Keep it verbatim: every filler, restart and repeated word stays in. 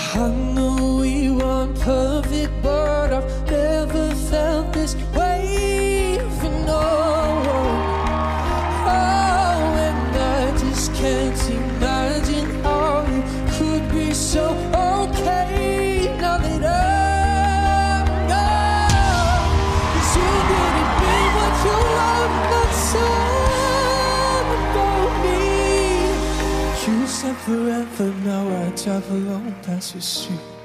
I know we weren't perfect, but I've never felt this way for no one. Oh, and I just can't imagine how you could be so okay now that I'm gone. 'Cause you didn't mean what you love, not sad about me. You said forever, now I drive alone past your street.